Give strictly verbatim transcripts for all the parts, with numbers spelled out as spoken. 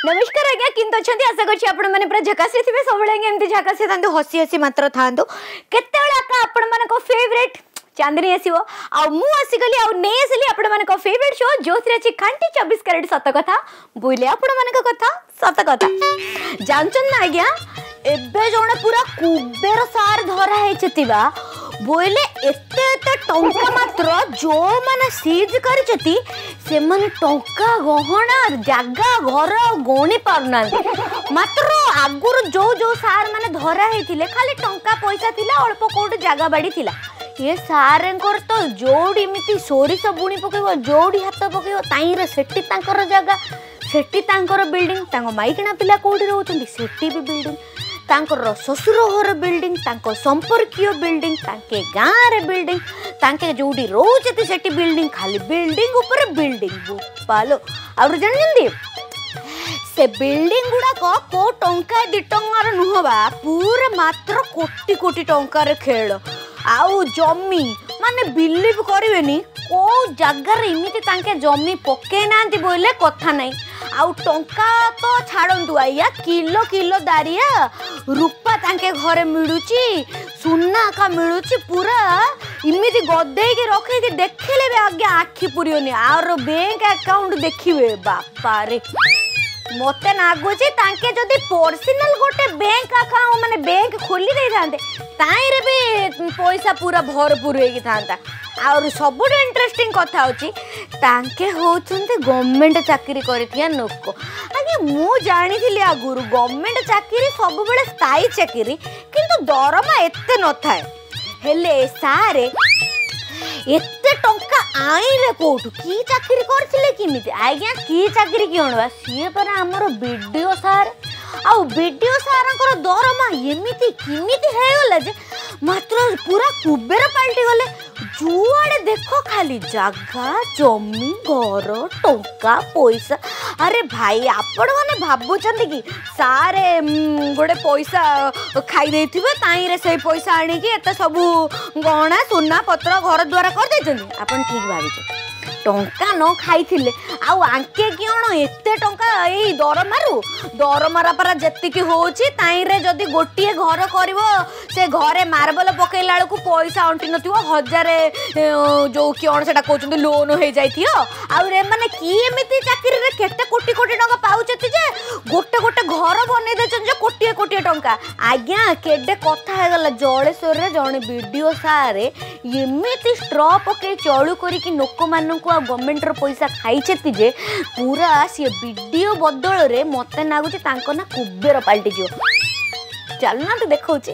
नमस्कार आज्ञा किंतु अच्छे आशा करछि आपण माने पूरा झकासी थिबे सबले एमती झकासी थांतु हसी हसी मात्र थांतु केतेबेला का आपण माने को फेवरेट चांदनी आसीबो आ मु आसी गली आ नै आसीली आपण माने को फेवरेट शो जोथि अछि खांटी चौबीस कैरेट सत कथा बोले आपण माने को कथा सत कथा जानचन ना आज्ञा एबे जणे पूरा कुबेर सार धरा हेचतिबा बोले एते एते टंका मात्र जो माने सीज करचती से माने टंका गहना जागा घर गणी पारना मात्र आगुर जो जो सार माने धरा हेथिले खाली टंका पैसा थिला अल्प कोट जागा बाड़ी थिला ये सारेंकर तो जोड़ी मिति सोरिस बुणी पकेबो जोड़ी हाथ पकेबो ताईर सेठी तांकर जागा सेठी तांकर बिल्डिंग तांको माइकना पिला कोठी रहउचंदी सेठी भी बिल्डिंग तांकर ससुर घर बिल्डिंग तांको संपर्कीय बिल्डिंग तांके गाँ रे बिल्डिंग तांके जोड़ी रोचती सेठी बिल्डिंग खाली बिल्डिंग ऊपर बिल्डिंग पालो और जानजंदी से बिल्डिंग गुडा को को टंका दि टंकार नुहबा पूरा मात्र कोटी कोटी टंकार खेल आउ जमी माने बिलीव करिवेनी को जगार इमिति तांके जमी पके नांती बोले कथा नहीं आउ टंका तो छाड़ंतु आइया किलो किलो दारिया रूपा तांके घरे मिलुची सुना का मिलुची पूरा इमिति गदे के रखे थी देखले बे आगे आखी पुरियोनी आरो बैंक अकाउंट देखिबे बापा रे मते नागुची तांके जदी पर्सनल गोटे बैंक अकाउंट माने बैंक खोली दे थांते ताई रे भी पैसा पूरा भरपूर होई थांता और सबुठ इंटरेस्टिंग कथा होची तांके होचंते गवर्नमेंट चाकरी करिथिया लोक आगे मु जानी थिली आगुरु गवर्नमेंट चाकरी सब बेले स्थायी चाकरी किंतु दरमा एते न थाए हेले सारे एते टंका आइले कोठु की चाकरी करथिले किमिति आज्ञा की चाकरी कि होनबा सिए पर हमर वीडियो सार आ वीडियो सारंकर दरमा एमिति किमिति हेगला जे मात्र पूरा कुबेर पाल्टी गले जुआड़े देखो खाली जगह जमी घर टंका पैसा अरे भाई आपण माने भाबुचंदी कि सारे गोटे पैसा खाई देथिबे ताई रे से पैसा आनी कि एते सब गहना सोना पत्र घर द्वारा कर देचंदी आपण ठीक भाबिचे टंका न खाई थिले आउ आंके किण एते टंका एई दरमारू दरमारा परा जत्तिकी होची ताई रे जदी गोटिए घर करिवो से घरे मार्बल पकेला बेलू पैसा अंटी नथिवो हजार जो किण सेटा कहउचंदी लोन हो जाइथियो आउ रे माने की एमिति चाकरी रे केते कोटी कोटी टंका पाउचती जे गोटे गोटे घर बनै देचन जे कोटी कोटी टंका आज्ञा केडे कथा हे गला जळेश्वर रे जणे वीडियो सारे एमिति स्ट्रॉ पके चळू करी कि लोक माननकु गवर्नमेंट रो पैसा खाइछेती जे पूरा सी वीडियो बदल रे मते नागुची तांको ना कुबेर पाल्टी जो चल ना तो देखौची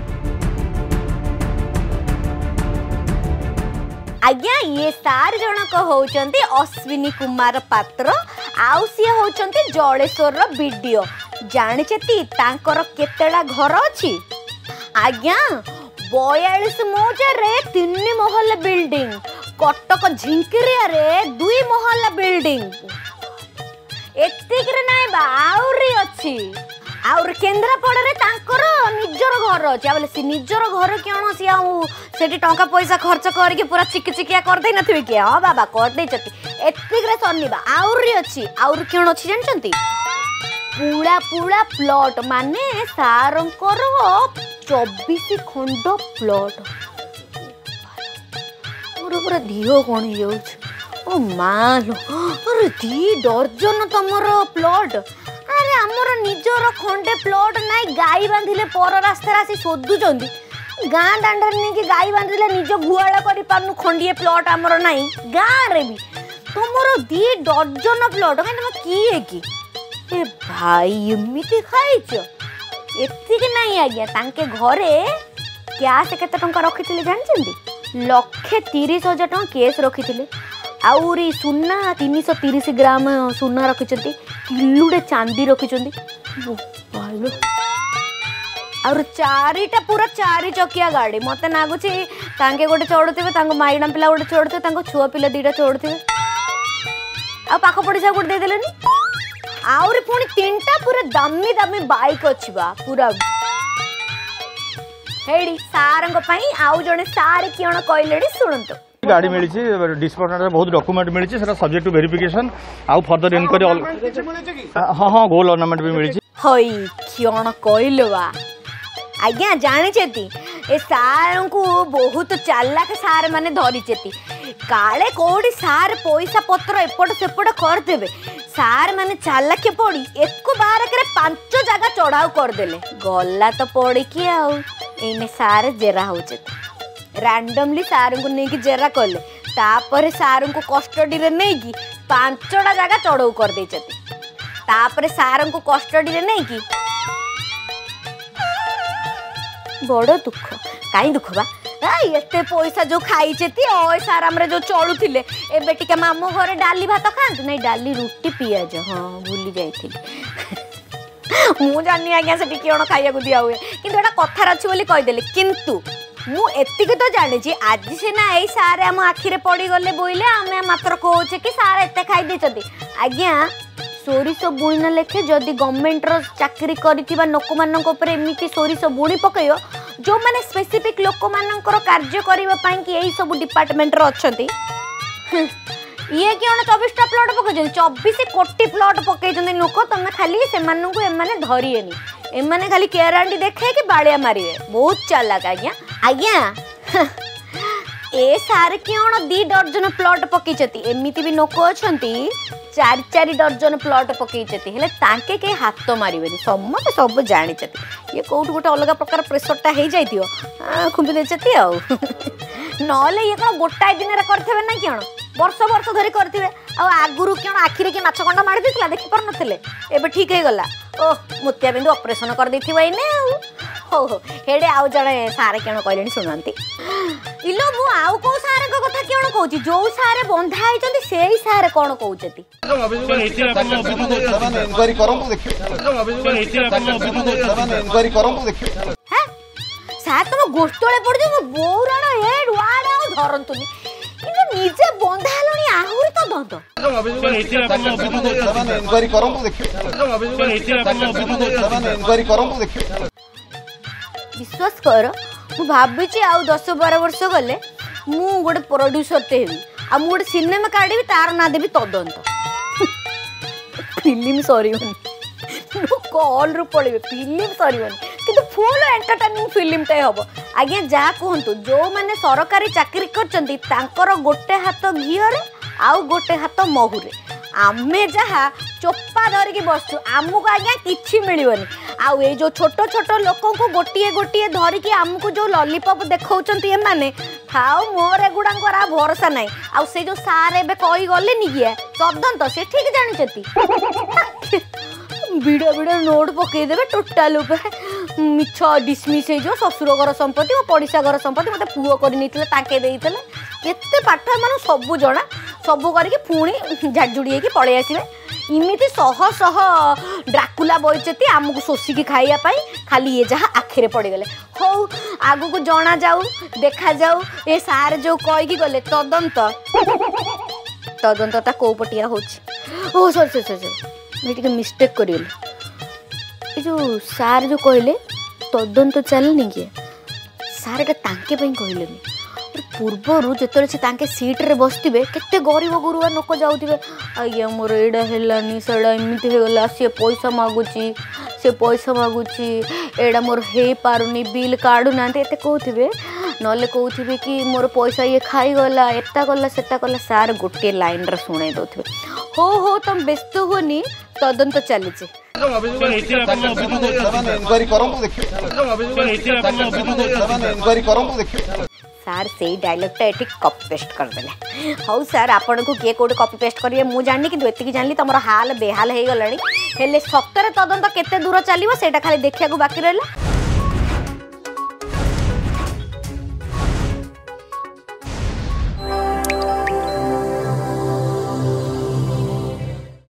आज्ञा ये सार जनक होचंती अश्विनी कुमार पात्र आउ सी होचंती जळेश्वर रो वीडियो जानिछेती तांकर केतेला घर अछि आज्ञा बयालीस मौजा रे तीन महल बिल्डिंग कटक झिंकिरिया रे दुई महला बिल्डिंग एतिक रे नाइ बा आउरी अछि आउर केंद्रापड़ा रे तांकर निजर घर अछि आबले सी निजर घर केन सी आउ सेठी टंका पैसा खर्च करके पूरा चिक चिकिया कर दे नथिबे के हां बाबा कर दे छथि एतिक रे सन्निबा आउरी अछि आउर केन अछि जानचंती पूरा पूरा प्लॉट माने सारंकर चौबीस खंड प्लॉट पूरा दियो कौन ओ मालो अरे दी दर्जन तमर प्लॉट अरे आमर निजर खंडे प्लॉट नाई गाई बांधिले पर रास्ता आसी सोदुचंदी गाँ दांडर नहीं कि गाई बांधिले निज गुआला करि पारनु खंडिए प्लॉट आमर नाई गाँ रे भी तमर दी दर्जन प्लॉट काई तम किए कि ए भाई एमिति खाइछ एतिक नहीं आज्ञा तांके घरे क्या से केते टंका रखिथिले जानचंदी लक्षे तीस हजार टका केस रखी आउरी सुना तीन सौ तीस ग्राम सुना रखी किलोटे चांदी रखी और चारिटा पूरा चारि चकिया गाड़ी मत नागुची तांके गोटे चढ़ुवे माइना पिला गोटे चढ़ुवे छुआ पिला दीटा चढ़ुवे आ पाख पड़ोसा गोटे देदेलेनी आउरी पुणी तीनटा पूरा दामी दामी बाइक अछि बा पूरा हेडी सारंग पई आउ जने सार कियण कहलेडी सुनंतो गाड़ी मिली डिस्पोर्ट बहुत डॉक्यूमेंट मिली subject to verification or further inquiry हाँ हाँ गोल्ड ऑर्नामेंट भी मिली हई क्यों कहलो बा आज्ञा जानी ए सार को बहुत चालाक सार माने धरी काले कोड़ी सार पैसा पत्र एपट सेपट करदे सार माने चालाक पड़ी एक बार के पांच जगह चढ़ाऊ करदेले गला तो पड़ी कि आने सार जेरा हो रैंडमली सार को नहीं जेरा कले तापर सार को कस्टडी रे नहीं पांचटा जगह चढ़ाऊ कर दे तापर सार को कस्टडी रे नहीं बड़ दुख कहीं दुख बा एते पैसा जो खाई सार आम जो चलुले एबे टिके मामू घरे डाली भात खातु नहीं डाली रुटी पियाज हाँ भूली जाइए मु जानी आज्ञा से कौन खाया दिया हुए कि कथार अच्छी बोली कहीदेले किंतु मु एतिक तो जानी आज सीना यही सारे आम आखिरे पड़गले बोले आम मात्र कहे कि सार एत खाई देते आज्ञा सोरिष बुणना लेखे जदि गवर्नमेंट रो चाकरी करिथिबा लोक मानक ऊपर एमिति सोरिष बुणी पकइयो जो माने स्पेसिफिक लोक मानकर कार्य करिबा पई कि एही सब डिपार्टमेंट रो अछंती ये क्यों चौबीस टा प्लॉट पकई चौबीस कोटी प्लॉट पकई लोक तमे खाली से मानू एमाने धरिएनी एमाने खाली केरांडी देखे कि बाड़िया मारिए बहुत चालाक आज्ञा आज्ञा ए सार क्यों दी दर्जन प्लॉट पकई एमिति भी लोक अछंती चार चार दर्जन प्लॉट पकई तांके के हाथ मारे समस्त सब जानी ये कौट गोटे अलग प्रकार प्रेसरटा हो जाइए खुंबी देती आउ नले ये कौन गोटाए दिन करें ना क्यों वर्ष वर्ष धरी करेंगे आगुरी क्यों आखिरी कि माछ कंडा मारी देता देखी पार नथिले एबे ठीक है गला ओ मोतिया बिंदु ऑपरेशन कर देथिबा इने हो हो हेडे आउ जणे सारे क्यों कहले सुनंती इलो मु आउ को सारे को कथा क्यों कहूची जो सारे बंधा आइचंती सेही सारे कोन कहउचती इंक्वायरी करम देखियो इंक्वायरी करम देखियो हैं सार तुम गोष्टोळे पड़ जे बोराण हेड वाड आउ धरंतुनी किंतु निजे बंधा हलनी आहुरी तो दंद इंक्वायरी करम देखियो इंक्वायरी करम देखियो विश्वास कर मु भाबी आउ दस बारह वर्ष गले मु गोटे प्रोड्यूसर टे हेबी आ मु गोटे सिनेमा काढ़ी तार ना देवी तदंत फिल्म सरीबनी कॉल रु पड़े फिल्म सरीबनी किंतु फुल एंटरटेनिंग फिल्म टे हम आज्ञा जहाँ कहतु जो मैंने सरकारी चाकरी करचंती तांकर गोटे हाथ घीरे आउ गोटे हाथ महुरे आमे जहा चोपा धरिकी बसु आमको आज्ञा किछि मिलबनी आउ ए जो छोट छोट लोक को गोटे गोटे धरिकी आमको जो लॉलीपॉप देखौचंती ए माने थाओ मोर एगुडांकर आ भरोसा नाही आउ से जो सार एबे कहि गले नि गिया तदंत से ठीक जानि छथि बिड़ा बिड़ा नोट पकई देबे टोटाल ऊपर मिछ डिसमिस हे जो ससुर घर संपत्ति और पड़िसा घर संपत्ति मते पुओ करि नैतिले ताके देइतले केते पाठ मानु सब जना सब करके पुणी झाड़जुड़ी की पड़े आसवे इमिति शह शह ड्राकुला बइचती आमको शोषिकी खाइया खाली ये जहाँ आखिरे पड़गले हौ आगु को जना जाऊ देखा जाऊ ए सार जो कहीकि गले तदंत तदंतटा कौ पटिया हो ओ सॉरी सॉरी सॉरी मैं मिस्टेक करिए ये जो सार जो कहले तदंत चलनी किए सार एटा तांके पई कहलेनी पूर्वर जो से सीट्रे बसवे केते गरीब गुरुआ लोक जाऊे आज्ञा मोर एडा हेलानी सेडा एमती होगला सी पैसा मागुची से पैसा मागुची एडा मोर हो पारुनी बिल काढ़ुना एत कहते नले कहते कि मोर पैसा ये खाईगला एटा गला सेटा गला सार गोटे लाइन रे शुणाई दौथे हो हो तुम व्यस्त होनी तदंत चली इंक्वायरी करम देखियो सार से डायलॉगटा ये कपी पेस्ट करदे हौ सार आपन को किए कोड कपी पेस्ट करिए मु जानि कि एतिकी जानली तमरो हाल बेहाल हे गलानी हेले सप्ताह तदंत केते दूर चलिबो सेटा खाली देखिया को बाकी रहला।